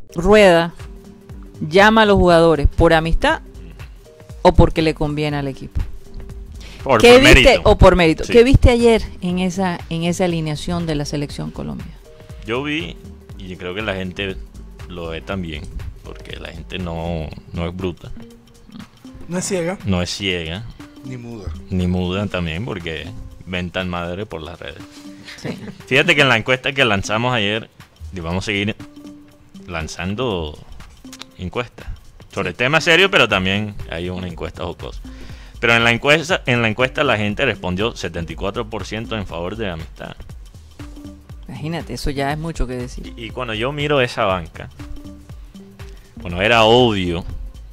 Rueda llama a los jugadores por amistad o porque le conviene al equipo? Por ¿Qué viste mérito. o por mérito? Sí. ¿Qué viste ayer en esa alineación de la selección Colombia? Yo vi, y creo que la gente lo ve también, porque la gente no es bruta, No es ciega. no es ciega, Ni muda. ni muda también, porque ven tan madre por las redes. Sí. Fíjate que en la encuesta que lanzamos ayer, y vamos a seguir lanzando encuestas sobre temas serios, pero también hay una encuesta jocosa. Pero en la encuesta la gente respondió 74% en favor de amistad. Imagínate, eso ya es mucho que decir. Y cuando yo miro esa banca, cuando era obvio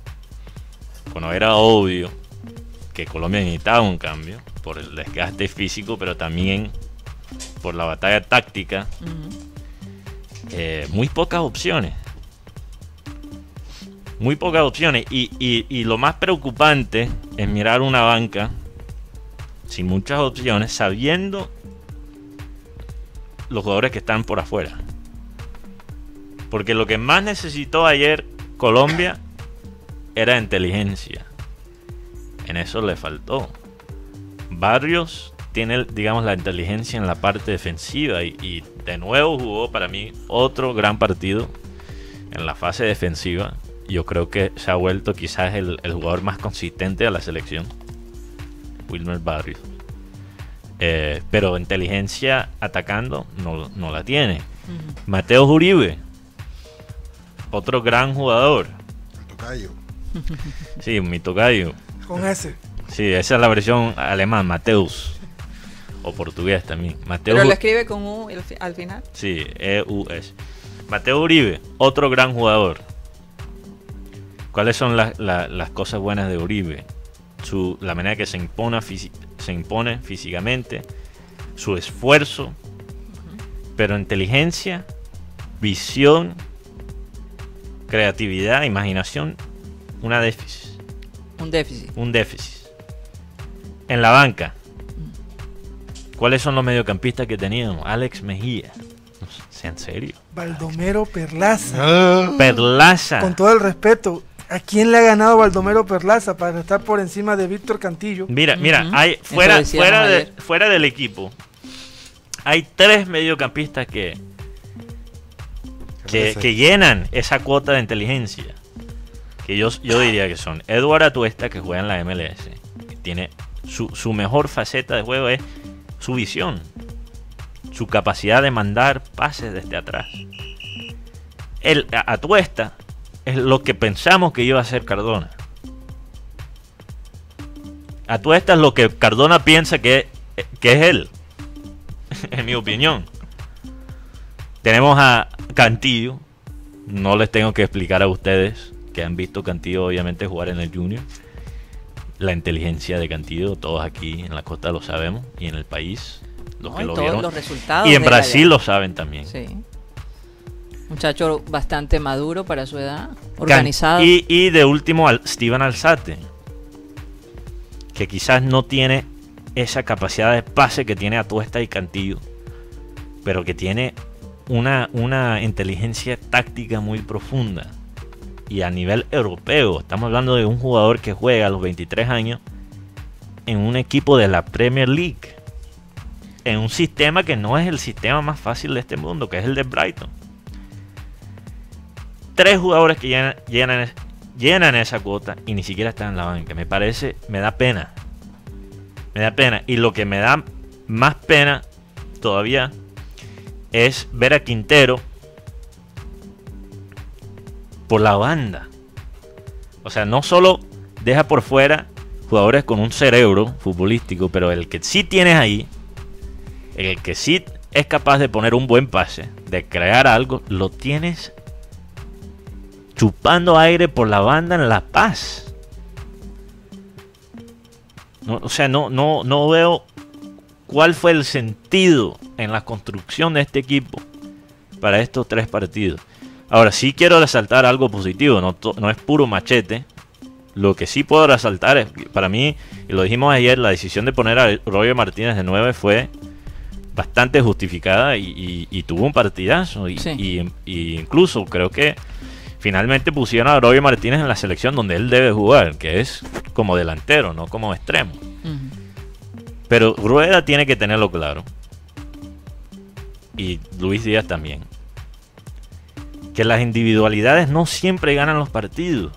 que Colombia necesitaba un cambio por el desgaste físico, pero también por la batalla táctica, muy pocas opciones. Muy pocas opciones. Y lo más preocupante es mirar una banca sin muchas opciones, sabiendo los jugadores que están por afuera. Porque lo que más necesitó ayer Colombia era inteligencia. En eso le faltó. Barrios tiene, digamos, la inteligencia en la parte defensiva y de nuevo jugó para mí otro gran partido en la fase defensiva. Yo creo que se ha vuelto quizás el jugador más consistente de la selección, Wilmer Barrios. Pero inteligencia atacando no la tiene. Mateo Uribe, otro gran jugador. El tocayo. Sí, mi tocayo. Con ese. Sí, esa es la versión alemán, Mateus. O portugués también. Mateo, Pero lo escribe con U al final. sí, E-U-S. Mateo Uribe, otro gran jugador. ¿Cuáles son las cosas buenas de Uribe? La manera que se impone físicamente, su esfuerzo, pero inteligencia, visión, creatividad, imaginación, un déficit. Un déficit. En la banca, ¿cuáles son los mediocampistas que teníamos? Alex Mejía. No sé, ¿en serio? Baldomero Perlaza. Ah, Perlaza. Con todo el respeto, ¿a quién le ha ganado Baldomero Perlaza para estar por encima de Víctor Cantillo? Mira, Ujú. hay Eso decíamos ayer. fuera del equipo, hay 3 mediocampistas que llenan esa cuota de inteligencia. Que yo diría que son Eduard Atuesta, que juega en la MLS, que tiene su mejor faceta de juego es su visión, su capacidad de mandar pases desde atrás. Atuesta es lo que pensamos que iba a ser Cardona. Atuesta es lo que Cardona piensa que es él, en mi opinión. Tenemos a Cantillo. No les tengo que explicar a ustedes que han visto Cantillo obviamente jugar en el Junior. La inteligencia de Cantillo, todos aquí en la costa lo sabemos, y en el país, los ¿No? que Y lo todos vieron. los resultados Y en de Brasil allá. lo saben también. Sí. Muchacho bastante maduro para su edad, organizado. Y de último, Steven Alzate, que quizás no tiene esa capacidad de pase que tiene Atuesta y Cantillo, pero que tiene una inteligencia táctica muy profunda. Y a nivel europeo, estamos hablando de un jugador que juega a los 23 años en un equipo de la Premier League, en un sistema que no es el sistema más fácil de este mundo, que es el de Brighton. 3 jugadores que llenan esa cuota y ni siquiera están en la banca. Me da pena. Me da pena. Y lo que me da más pena todavía es ver a Quintero por la banda. O sea, no solo deja por fuera jugadores con un cerebro futbolístico, pero el que sí tienes ahí, el que sí es capaz de poner un buen pase, de crear algo, lo tienes chupando aire por la banda en La Paz. No veo cuál fue el sentido en la construcción de este equipo para estos 3 partidos. Ahora sí quiero resaltar algo positivo, no es puro machete. Lo que sí puedo resaltar es, para mí, y lo dijimos ayer, la decisión de poner a Roger Martínez de 9 fue bastante justificada y tuvo un partidazo. Sí. Y incluso creo que finalmente pusieron a Robbie Martínez en la selección donde él debe jugar, que es como delantero, no como extremo. Pero Rueda tiene que tenerlo claro, y Luis Díaz también, que las individualidades no siempre ganan los partidos.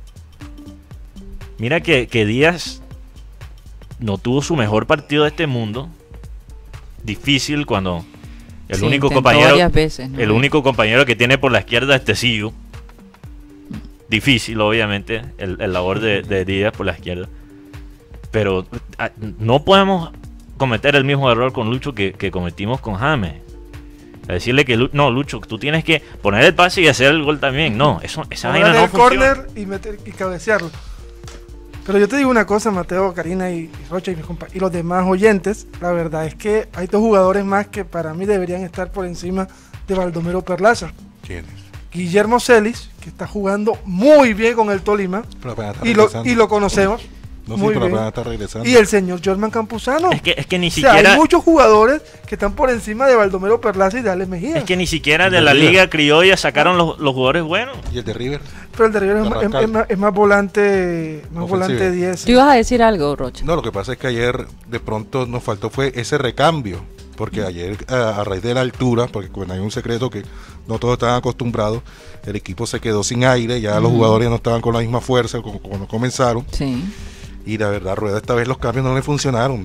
Mira que Díaz no tuvo su mejor partido de este mundo. Difícil cuando el único compañero veces, ¿no? el único compañero que tiene por la izquierda es Tecillo. Difícil, obviamente, el labor de Díaz por la izquierda. Pero no podemos cometer el mismo error con Lucho que cometimos con James. A decirle que no, Lucho, tú tienes que poner el pase y hacer el gol también. No, esa vaina no funciona. Corner y cabecearlo. Pero yo te digo una cosa, Mateo, Karina y Rocha y los demás oyentes, la verdad es que hay dos jugadores más que para mí deberían estar por encima de Baldomero Perlaza. ¿Quiénes? Guillermo Celis, que está jugando muy bien con el Tolima, y lo conocemos. No, sí, muy pero bien. apenas está regresando. Y el señor Jorman Campuzano. Es que ni O sea, siquiera... hay muchos jugadores que están por encima de Baldomero Perlaza y de Alex Mejía. Es que ni siquiera de la Liga Criolla sacaron los jugadores buenos. ¿Y el de River? Pero el de River es más volante, más volante 10. ¿Tú ibas a decir algo, Rocha? No, lo que pasa es que ayer de pronto nos faltó fue ese recambio. Porque ayer, a raíz de la altura, porque bueno, hay un secreto que no todos estaban acostumbrados, el equipo se quedó sin aire, ya los jugadores no estaban con la misma fuerza como cuando comenzaron. Sí. Y la verdad, Rueda esta vez los cambios no le funcionaron,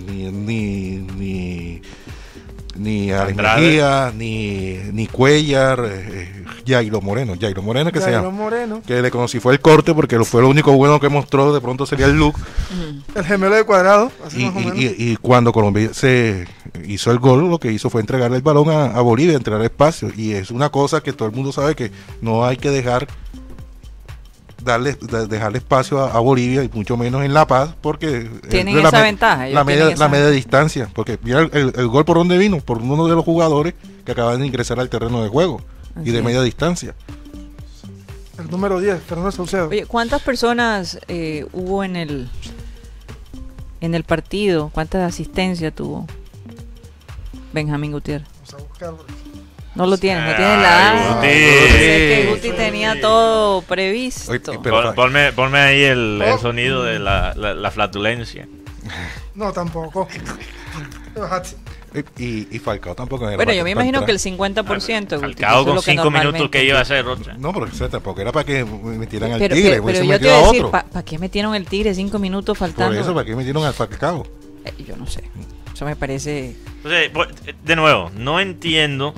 ni a Alex Mejía, ni Cuellar, Jairo Moreno que Jairo se llama, Moreno. que le conocí fue el corte porque fue lo único bueno que mostró, de pronto sería el look. El gemelo de Cuadrado, así más o menos. Y cuando Colombia se hizo el gol, lo que hizo fue entregarle el balón a Bolivia, entregar espacio, y es una cosa que todo el mundo sabe que no hay que dejarle espacio a Bolivia, y mucho menos en La Paz, porque tienen esa ventaja. La media distancia, porque mira el gol por donde vino, por uno de los jugadores que acaban de ingresar al terreno de juego. Así y de es. media distancia. El número 10, Fernando Saucedo. Oye, ¿cuántas personas hubo en el partido? ¿Cuántas asistencias tuvo Benjamín Gutiérrez? Vamos a buscarlo. No lo tienes, no Ay, tienes la... Guti. Pensé que Guti tenía todo previsto. Oye, pero- Ponme ahí el sonido de la flatulencia. No, tampoco. Bájate. Y Falcao tampoco era Bueno, para yo me que imagino que entrara. el 50%. Guti, Falcao eso es con lo que 5 minutos normalmente- que iba a hacer, Rocha. No, pero eso tampoco era para que metieran al Pero Tigre, yo se te metió iba a a decir, otro. ¿para qué metieron el Tigre 5 minutos Por faltando? eso, ¿para qué metieron al Falcao? Yo no sé. Eso me parece... Entonces, de nuevo, no entiendo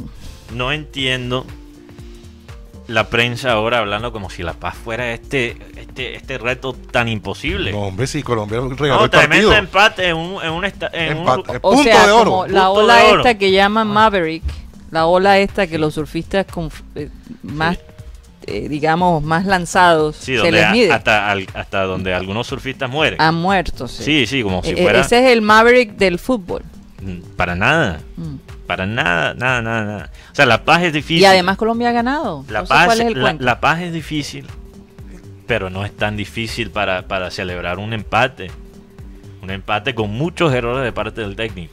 la prensa ahora hablando como si La Paz fuera este reto tan imposible. No, hombre, sí, Colombia regaló el tremendo partido. empate en un Empate. O Punto sea, de oro. como la Punto ola de oro. esta que llaman Maverick, la ola esta que los surfistas más, digamos, más lanzados Sí, se donde les mide. hasta donde algunos surfistas mueren. Han muerto, sí. Sí, como si fuera... Ese es el Maverick del fútbol. Para nada. Para nada. O sea, La Paz es difícil. Y además Colombia ha ganado. La Entonces, Paz, ¿cuál es el cuento? La Paz es difícil, pero no es tan difícil para celebrar un empate. Un empate con muchos errores de parte del técnico.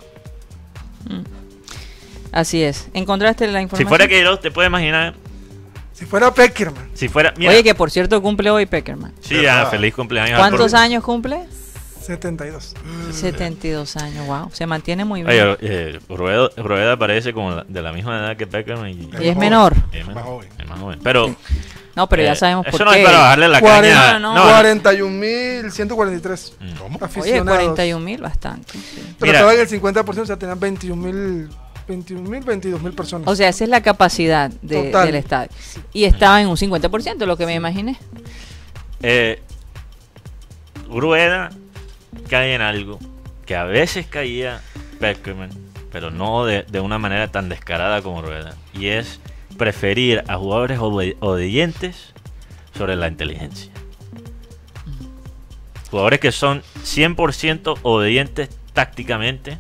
Así es. ¿Encontraste la Si información? fuera Queiroz, te puedes imaginar. Si fuera Peckerman. Si fuera. Mira, Oye, que por cierto cumple hoy Peckerman. sí, ¿verdad? feliz cumpleaños. ¿Cuántos años cumple? 72. 72 años, wow. Se mantiene muy bien. Oye, Rueda parece como de la misma edad que Peckerman. Y Y es menor. es Más joven. es más joven. Pero. No, pero ya sabemos eso por no qué. es para bajarle la caña. no. 41.143 ¿Cómo? Oye, aficionados. 41.000, bastante. Sí. Pero Mira. estaba en el 50%, o sea, tenían 22.000 personas. O sea, esa es la capacidad Total. del estadio. Y estaba en un 50%, lo que me imaginé. Rueda cae en algo que a veces caía Peckerman, pero no de una manera tan descarada como Rueda, y es preferir a jugadores obedientes sobre la inteligencia. Jugadores que son 100% obedientes tácticamente,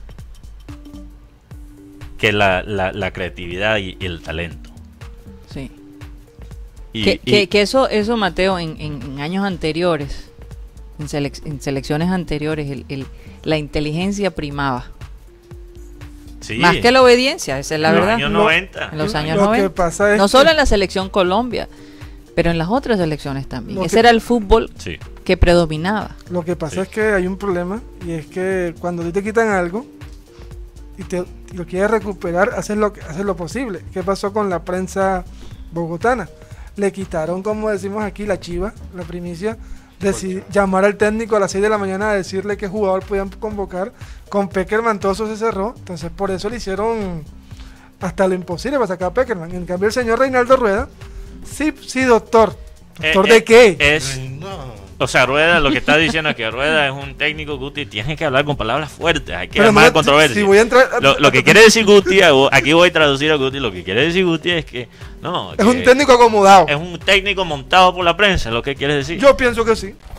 que la creatividad y el talento. Sí. Y, Que eso, Mateo, en años anteriores, en selecciones anteriores, la inteligencia primaba. sí, Más que la obediencia, esa es la en los verdad. años Lo- 90. En los años Lo que 90. pasa es No que- solo en la selección Colombia, pero en las otras selecciones también. Lo Ese que- era el fútbol Sí. que predominaba. Lo que pasa Sí. es que hay un problema y es que cuando a ti te quitan algo y lo quieres recuperar, haces lo posible. ¿Qué pasó con la prensa bogotana? Le quitaron, como decimos aquí, la chiva, la primicia, llamar al técnico a las 6 de la mañana a decirle qué jugador podían convocar. Con Peckerman todo eso se cerró, entonces por eso le hicieron hasta lo imposible para sacar a Peckerman. En cambio el señor Reinaldo Rueda, sí, doctor. ¿Doctor de qué? Es, No. o sea, Rueda, lo que está diciendo es que Rueda es un técnico, Guti, tiene que hablar con palabras fuertes, hay que Pero armar no, controversia. si voy a entrar, Lo que quiere decir Guti, aquí voy a traducir a Guti, lo que quiere decir Guti es que no, es que un técnico acomodado. es un técnico montado por la prensa, es lo que quiere decir. Yo pienso que sí.